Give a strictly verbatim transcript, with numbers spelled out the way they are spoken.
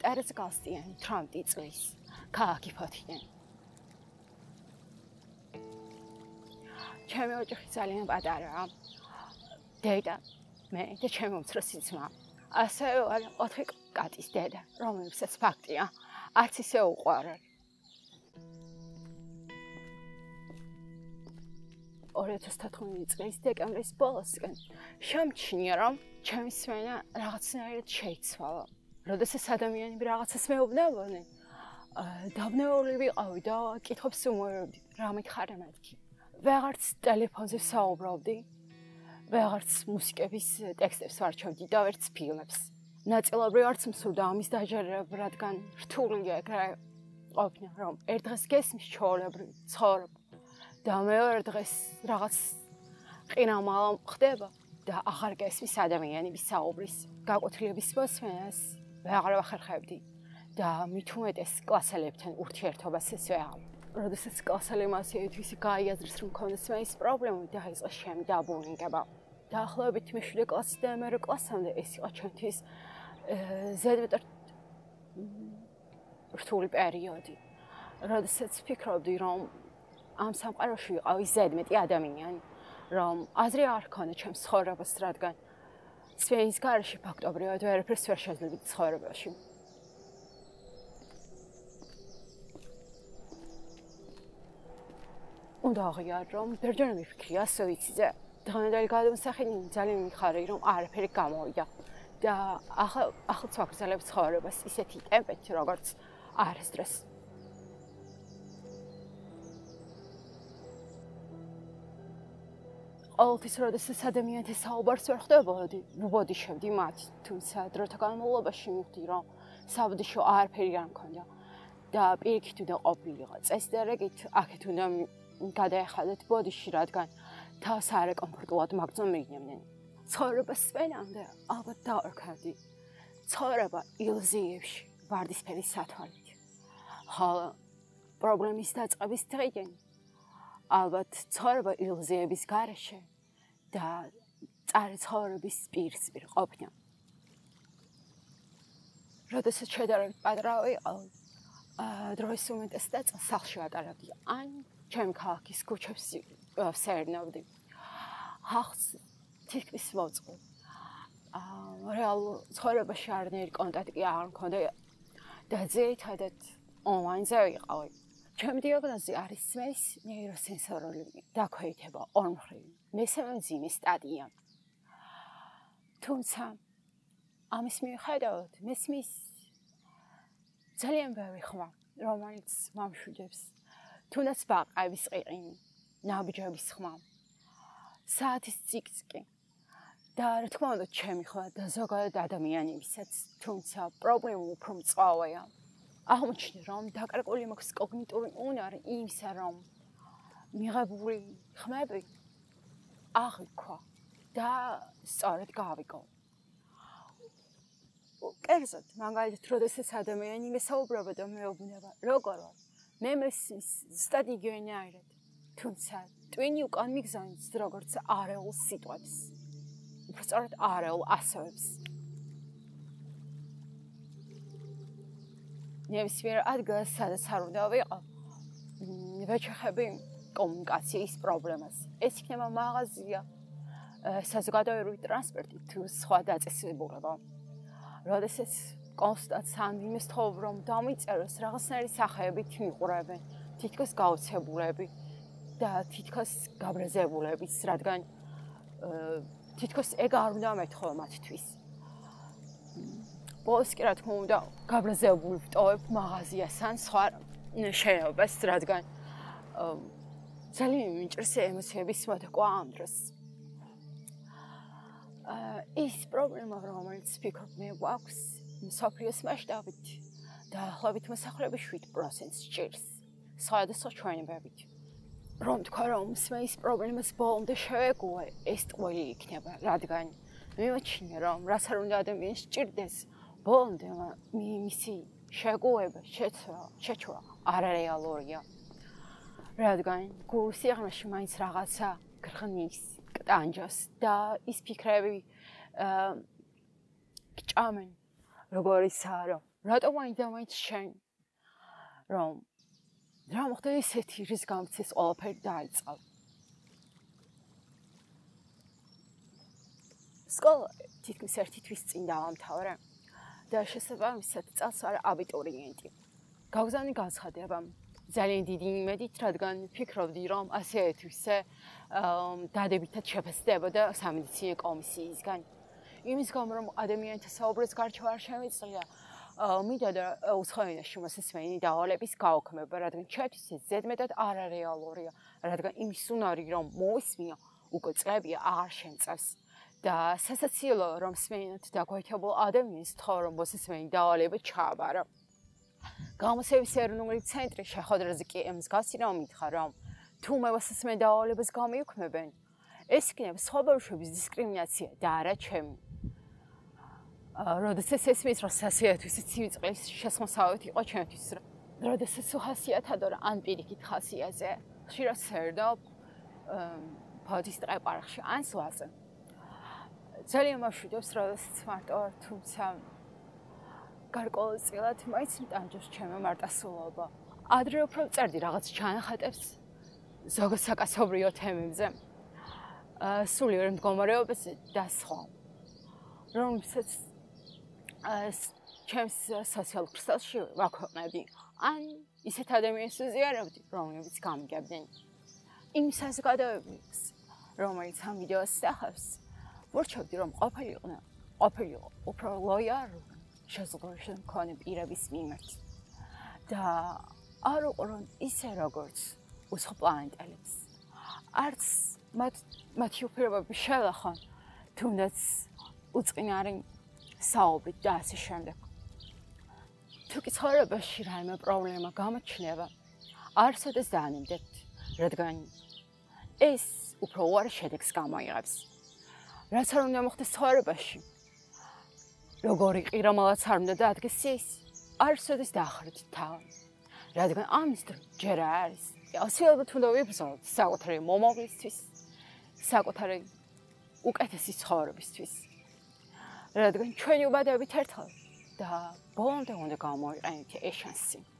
ტერეზა გალსტიანი ათრამეტი წლის ქალაქი ფოთიდან. ჩემი ოჯახი ძალიან პატარაა. დედა, მე და ჩემი უმცროსი ძმა. ასევე ვარ ოთხი კატის დედა, რომელსაც ფაქტია, არც ისე უყვარარ. ორი ათას თოთხმეტი წლის დეკემბრის ბოლოსკენ შემჩნია, რომ ჩემი სმენა რაღაცნაირად შეიცვალა. როდესაც ადამიანები რაღაცას მეუბნებოდნენ, დაბნეული ვიყავი და კითხვებს უმოერებდი, რა მითხარა მათი. ვეღარც ტელეფონზე საუბრობდი, ვეღარც მუსიკების ტექსტებს ვარჩევდი და ვერც ფილმებს. ნაწილობრივ არც მსურდა ამის დაჯერება, რადგან რთული ეგრე ყოფნა, რომ ერთ დღეს გესმის ჩვეულებრივი ცხოვრება და მეორე დღეს რაღაც ყინამალა ხდება და აღარ გესმის ადამიანების საუბრის გაკვეთილების მოსმენას ვეღარ ვახერხებდი და მით უმეტეს კლასელებთან ურთიერთობას ეს ვეღარ. როდესაც კლასელი მასივით ვისი გაიაზრეს, რომ მქონდეს მეის პრობლემები, დაიწყეს ჩემი დაბუნინგება. დაახლოებით მეშვიდე კლასიდან მერე კლასამდე ეს იყო ჩემთვის ზედმეტად რთული პერიოდი. როდესაც ვფიქრობდი, რომ ამ სამყაროში ვიყავი ზედმეტი ადამიანი, რომ აზრი არ ჰქონდა ჩემს ცხოვრებას, რადგან სვენის გარეშე ფაქტობრივად ვერაფერს ვერ შეძლებდი ცხოვრებაში. უნდა აღიარო, რომ ბერჯერ მიფიქრი ასე ვიციზე. დღევანდელი გადამსახენი ძალიან მიხარი, რომ არაფერი გამოვიდა და ახლა ახლა ვაგრძელებ ცხოვრებას ისეთი ტემპით, როგორც არასდროს. ყოველთვის, როდესაც ადამიანთა საუბარს ვერ ხვდებოდი, ვუბოდიშებდი მათ, თუმცა დროთა განმავლობაში მივხვდი, რომ საბოდიშო არაფერი არ მქონდა და პირიქით უნდა ყოფილიყო. წესდერეგით აქეთ უნდა გადაეხადეთ ბოდიში, რადგან თავს არაკომფორტულად მაგრძნო მიგნებდნენ. ცხოვრებას სპენამდე ალბათ დავარქავდი. ცხოვრება ილუზიებში, ვარდისფერი სათვალით. ხოლო პრობლემის დაწყების დღიდან ალბათ ცხოვრება ილუზიების გარეშე და წარე ცხოვრების პირისპირ ყოფნა. როდესაც შედარებით პატარა ვიყავი, დროის უმეტეს ნაწილს სახლში ვატარებდი, ან ჩემი ქალაქის ქუჩებს ვსერნავდი. ხალხს თითქმის მოვწყო. რეალურ ცხოვრებაში არანაირი კონტაქტი არ მქონდა და ძირითადად ონლაინზე ვიყავი. ჩემი დიაგნოზი არის სმენის ნეიროსენსორული დაქვეითება ორმხრივი, მესამე მძიმე სტადია. თუმცა ამის მიუხედავად მესმის ძალიან ბევრი ხმა, რომელიც მამშვიდებს, თუნდაც ბაყაების ყიყინი, ნაბიჯების ხმა, საათის ციკცკი და რა თქმა უნდა ჩემი ხმა და ზოგადად ადამიანებისაც, თუმცა პრობლემა უფრო მწვავეა. აღმოჩნდა, რომ დაკარგული მაქვს კოგნიტური უნარი იმისა, რომ მიღებული ხმები აღვიქვა და სწორად გავიგო. კერძოდ, მაგალითად, როდესაც ადამიანი მესაუბრება და მეუბნება, როგორ ვარ, მე მესმის ზუსტად იგივენაირად, თუმცა ტვინი უკან მიგზავნით როგორც არეულ სიტყვებს, უბრალოდ არეულ ასოებს. ნებისმიერ ადგილას, სადაც არ უნდა ვიყო, ვეჩეხები კომუნიკაციის პრობლემას. ეს იქნება მაღაზია, საზოგადოებრივი ტრანსპორტი თუ სხვა დაწესებულება. როდესაც კონსტანტს ან იმის თხოვ, რომ დამიწეროს რაღაცნაირი სახეებით მიყურებენ, თითქოს გაოცებულები და თითქოს გაბრაზებულებიც, რადგან თითქოს ეგ არ უნდა მეთხოვო მათთვის. ბოლოს კი რა თქმა უნდა გაბრაზებული ვტოვებ მაღაზიას ან სხვა შენობას, რადგან ძალიან მინჭირს ემოციების მოდაკვა ამ დროს. ის პრობლემა, რომელიც ვფიქრობ მე გვაქვს მსოფლიოს მასშტაბით, დაახლოებით მოსახლეობის შვიდ პროცენტს ჭირს, სხვადასხვა ჩვენებებით. რომ თქვა, რომ სმენის პრობლემას ბოლომდე შევეგუე, ეს ტყვილი იქნება, რადგან მიმოჩნია, რომ რაც არ უნდა ადამიანს ჭირდეს, ბოლომდე მისი შეგუება, შეცვლა არარეალურია. რადგან გულის სიღრმეში მაინც რაღაცა გრღნის, კტანჯოს და ის ფიქრები გჭამენ, როგორიცაა, რომ რატო მაინდა მაინც შენ რომ რა მოხდა ისეთი რის გამოც ეს ყველაფერი დაიწყო სკოლა თითქმის ერთი თვის წინ დავამთავრე და შესაბამისად წელს ვარ აბიტურიენტი გავგზავნე განცხადება ძალიან დიდი იმედით რადგან ფიქრობდი რომ ასე თვისე დადებითად შეფასდებოდა სამედიცინო კომისიისგან იმის გამო რომ ადამიანთა საუბრებს გარჩევა არ შემიძლია მინდა და უცხოენაში მოსასმენი დავალების გაუქმება რადგან ჩემთვის ეს ზედმეტად არარეალურია რადგან იმის უნარი რომ მოვისმინო უკვე წლებია აღარ შემწევს და სასაცილო რომ სმენოთ დაგვაითებულ ადამიანს თქო რომ მოსასმენი დავალება ჩააბარა გამოსევის ეროვნული ცენტრი შეხვედრაზე კი მსგავსი რომ მითხრა რომ თუ მე მოსასმენ დავალებას გამიუქმებენ ეს იქნება სხვა ბავშვების დისკრიმინაცია და არა ჩემი როდესაც ესმის რომ სასიათვის ცივი წყლის შესმოსავით იყო ჩემთვის როდესაც უხასიათად რომ ან პირიქით ხასიათზე ხშირად სერდობ ფოდის ტრეპარხში ან სვაზე ძალიან მშვიდობს როდესაც მარტო ვარ თუმცა გარკვეულწილად მაინც მტანჯობს ჩემი მარტასულობა ადრე უფრო წერდი რაღაც ჩანახატებს ზოგადად საკაცობრიო თემებზე სულიერ მდგომარეობაზე და სხვა რომელსაც ჩემს სოციალურ ქსელში ვაქვეყნებდი ან ისეთ ადამიანებს ვზიარებდი რომლებიც გამიგებდნენ იმ საზოგადოებას რომელიც ამ ვიდეოს სახავს ვურჩევდი რომ ყოფილიყო ყოფილიყო უფრო ლოიალური შეზღუდვაში მქონე პირების მიმართ და არ უყურონ ისე როგორც უცხო პლანეტელებს არც მათი უფლებები შელახონ თუნდაც უწყინარი საუბრით და ასე შემდეგ თუ კი ცხოვრებაში რაიმე პრობლემა გამოჩნდება არასოდეს დაანებდებთ რადგან ეს უფრო უარი შედეგს გამოიღებს რაც არ უნდა მოხდეს ცხოვრებაში როგორი კი რომელაც არ უნდა დაადგეს ის არასოდეს დაახარეთ თავი რადგან ამის დრო ჯერ არის აუცილებლად უნდა ვიბრძოლოთ საკუთარი მომავლისთვის საკუთარი უკეთესი ცხოვრებისთვის რადგან ჩვენი უბადებით ერთხელ და ბოლომდე უნდა გამოიყენოთ ეს შანსი